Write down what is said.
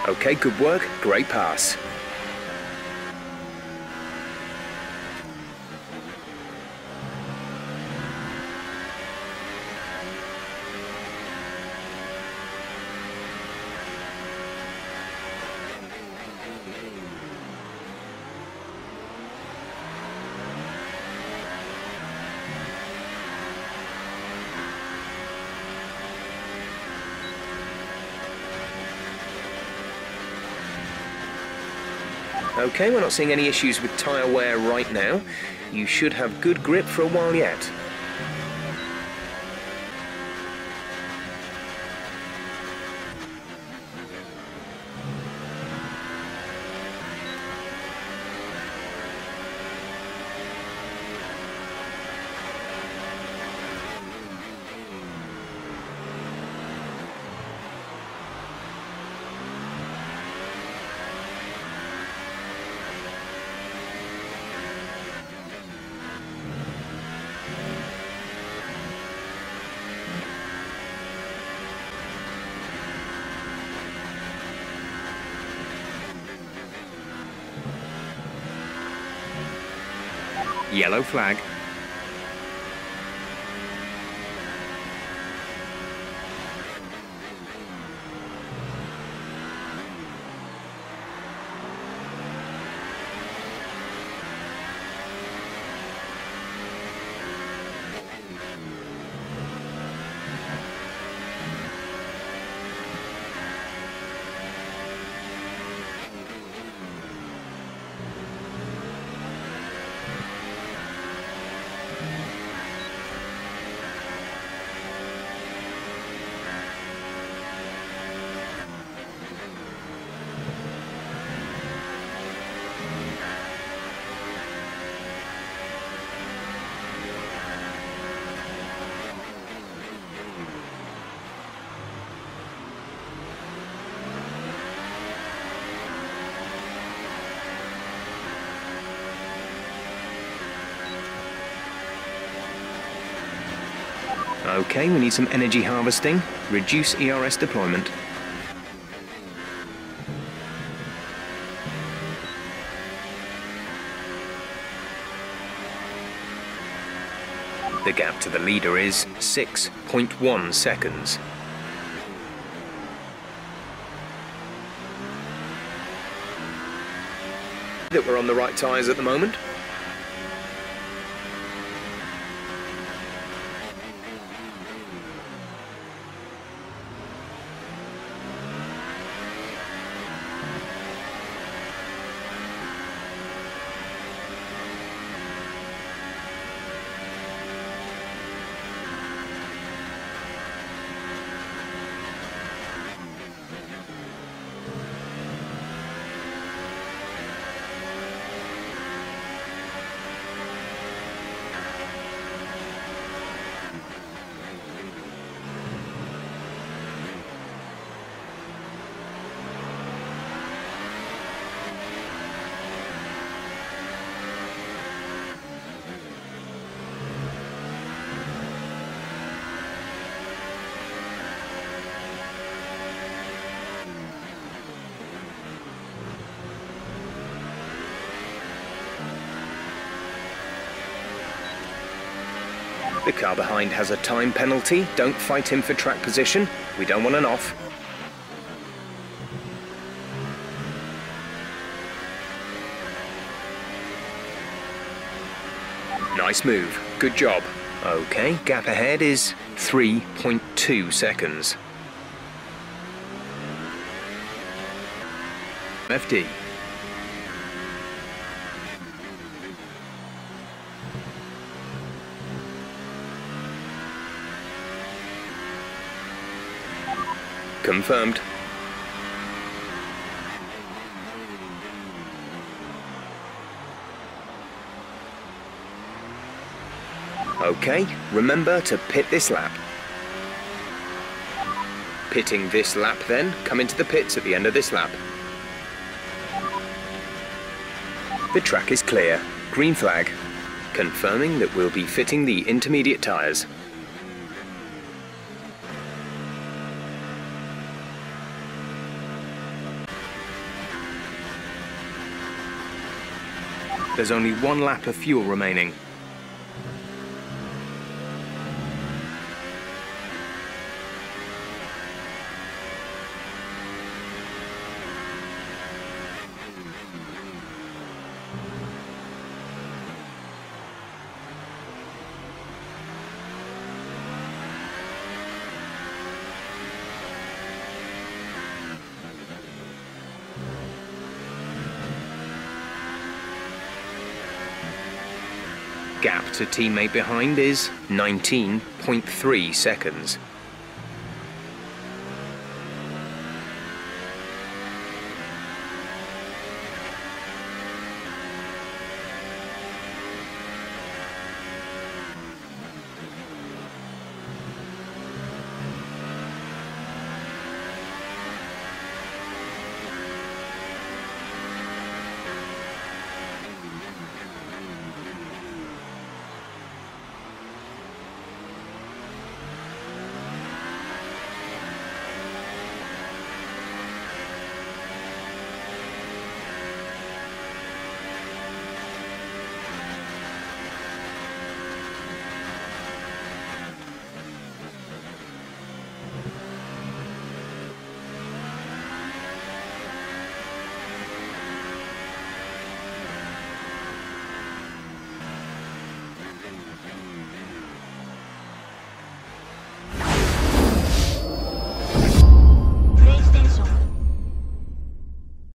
Okay, good work, great pass. Okay, we're not seeing any issues with tyre wear right now. You should have good grip for a while yet. Yellow flag. Okay, we need some energy harvesting. Reduce ERS deployment. The gap to the leader is 6.1 seconds. That we're on the right tyres at the moment. The car behind has a time penalty. Don't fight him for track position. We don't want an off. Nice move. Good job. Okay, gap ahead is 3.2 seconds. FD. Confirmed. Okay, remember to pit this lap. Pitting this lap then, come into the pits at the end of this lap. The track is clear. Green flag. Confirming that we'll be fitting the intermediate tyres. There's only 1 lap of fuel remaining. Gap to teammate behind is 19.3 seconds.